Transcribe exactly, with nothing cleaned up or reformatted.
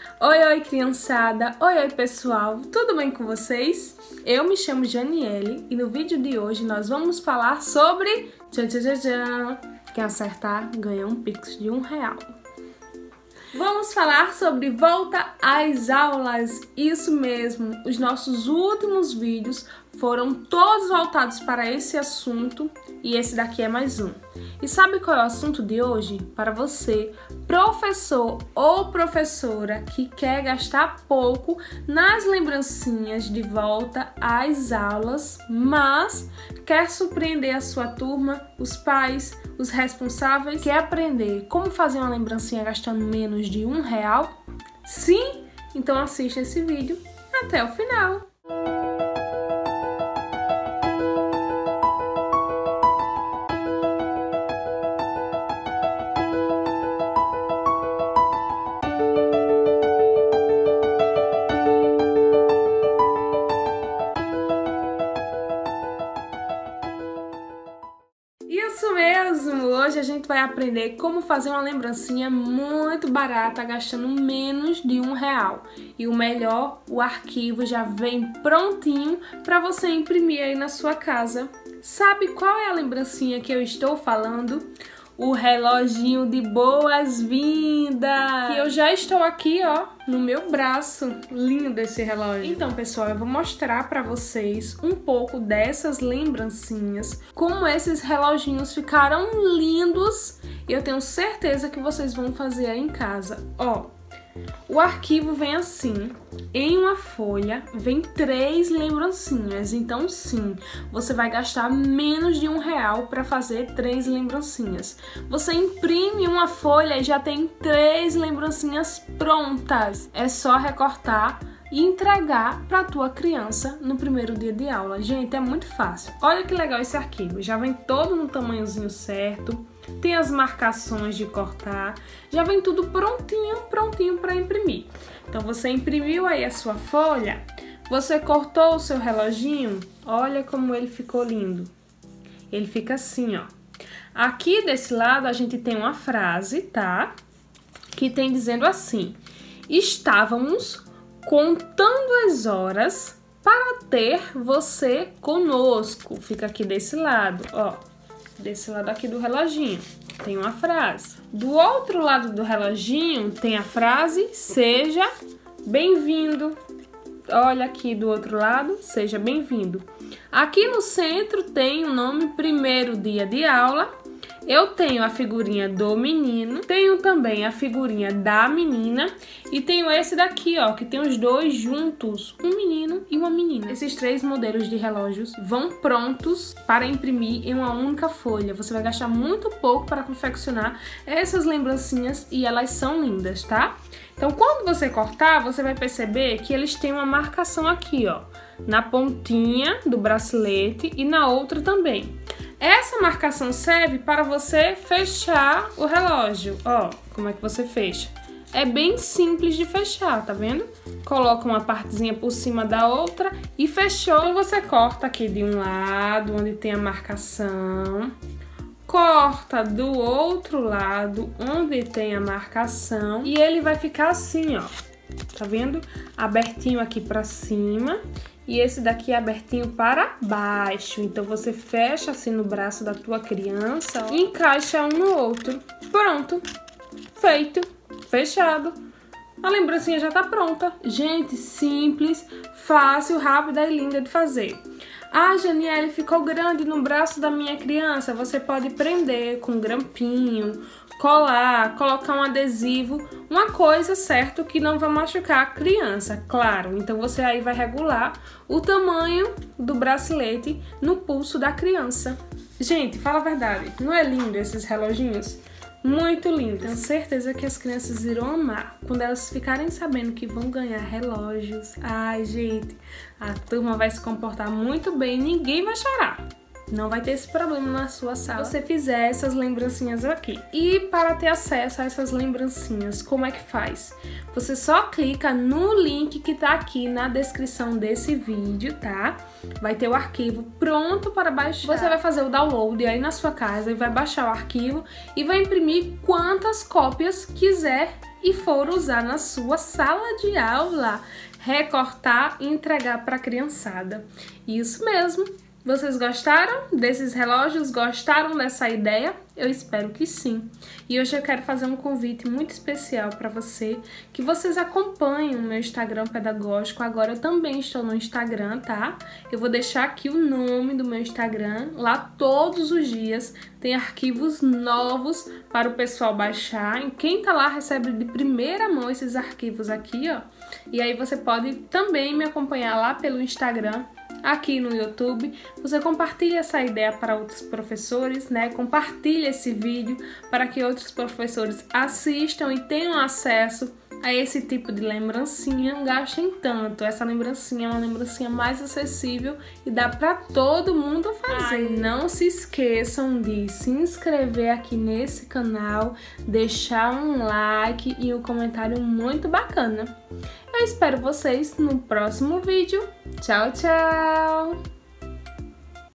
Oi, oi, criançada! Oi, oi, pessoal! Tudo bem com vocês? Eu me chamo Janiele e no vídeo de hoje nós vamos falar sobre... Tchan, tchan, tchan, tchan. Quem acertar ganha um pix de um real. Vamos falar sobre volta às aulas, isso mesmo, os nossos últimos vídeos foram todos voltados para esse assunto e esse daqui é mais um. E sabe qual é o assunto de hoje? Para você, professor ou professora que quer gastar pouco nas lembrancinhas de volta às aulas, mas quer surpreender a sua turma, os pais, os responsáveis, quer aprender como fazer uma lembrancinha gastando menos de um real? Sim? Então assista esse vídeo até o final! Isso mesmo! Hoje a gente vai aprender como fazer uma lembrancinha muito barata, gastando menos de um real. E o melhor, o arquivo já vem prontinho para você imprimir aí na sua casa. Sabe qual é a lembrancinha que eu estou falando? O reloginho de boas-vindas! Que eu já estou aqui, ó, no meu braço. Lindo esse relógio. Então, pessoal, eu vou mostrar para vocês um pouco dessas lembrancinhas, como esses reloginhos ficaram lindos. E eu tenho certeza que vocês vão fazer aí em casa. Ó, o arquivo vem assim, em uma folha, vem três lembrancinhas. Então, sim, você vai gastar menos de um real para fazer três lembrancinhas. Você imprime uma folha e já tem três lembrancinhas prontas. É só recortar e entregar para a tua criança no primeiro dia de aula. Gente, é muito fácil. Olha que legal esse arquivo. Já vem todo no tamanhozinho certo. Tem as marcações de cortar, já vem tudo prontinho, prontinho para imprimir. Então você imprimiu aí a sua folha, você cortou o seu reloginho, olha como ele ficou lindo. Ele fica assim, ó. Aqui desse lado a gente tem uma frase, tá? Que tem dizendo assim: estávamos contando as horas para ter você conosco. Fica aqui desse lado, ó. Desse lado aqui do reloginho tem uma frase. Do outro lado do reloginho tem a frase seja bem-vindo. Olha aqui do outro lado, seja bem-vindo. Aqui no centro tem o nome primeiro dia de aula. Eu tenho a figurinha do menino, tenho também a figurinha da menina e tenho esse daqui, ó, que tem os dois juntos, um menino e uma menina. Esses três modelos de relógios vão prontos para imprimir em uma única folha. Você vai gastar muito pouco para confeccionar essas lembrancinhas e elas são lindas, tá? Então, quando você cortar, você vai perceber que eles têm uma marcação aqui, ó, na pontinha do bracelete e na outra também. Essa marcação serve para você fechar o relógio. Ó, como é que você fecha? É bem simples de fechar, tá vendo? Coloca uma partezinha por cima da outra e fechou. Então você corta aqui de um lado, onde tem a marcação. Corta do outro lado, onde tem a marcação. E ele vai ficar assim, ó. Tá vendo? Abertinho aqui pra cima. E esse daqui é abertinho para baixo. Então você fecha assim no braço da tua criança, ó, e encaixa um no outro. Pronto. Feito. Fechado. A lembrancinha já tá pronta. Gente, simples, fácil, rápida e linda de fazer. Ah, Janiele, ficou grande no braço da minha criança. Você pode prender com grampinho, colar, colocar um adesivo, uma coisa, certo, que não vai machucar a criança, claro. Então você aí vai regular o tamanho do bracelete no pulso da criança. Gente, fala a verdade, não é lindo esses reloginhos? Muito lindo. Tenho certeza que as crianças irão amar quando elas ficarem sabendo que vão ganhar relógios. Ai, gente, a turma vai se comportar muito bem e ninguém vai chorar. Não vai ter esse problema na sua sala se você fizer essas lembrancinhas aqui. E para ter acesso a essas lembrancinhas, como é que faz? Você só clica no link que tá aqui na descrição desse vídeo, tá? Vai ter o arquivo pronto para baixar. Você vai fazer o download aí na sua casa e vai baixar o arquivo e vai imprimir quantas cópias quiser e for usar na sua sala de aula, recortar e entregar para a criançada. Isso mesmo! Vocês gostaram desses relógios? Gostaram dessa ideia? Eu espero que sim. E hoje eu quero fazer um convite muito especial para você, que vocês acompanhem o meu Instagram pedagógico. Agora eu também estou no Instagram, tá? Eu vou deixar aqui o nome do meu Instagram. Lá todos os dias tem arquivos novos para o pessoal baixar. E quem tá lá recebe de primeira mão esses arquivos aqui, ó. E aí você pode também me acompanhar lá pelo Instagram. Aqui no YouTube, você compartilha essa ideia para outros professores, né? Compartilha esse vídeo para que outros professores assistam e tenham acesso a esse tipo de lembrancinha. Não gastem tanto, essa lembrancinha é uma lembrancinha mais acessível e dá para todo mundo fazer. Ai. Não se esqueçam de se inscrever aqui nesse canal, deixar um like e um comentário muito bacana. Eu espero vocês no próximo vídeo. Tchau, tchau!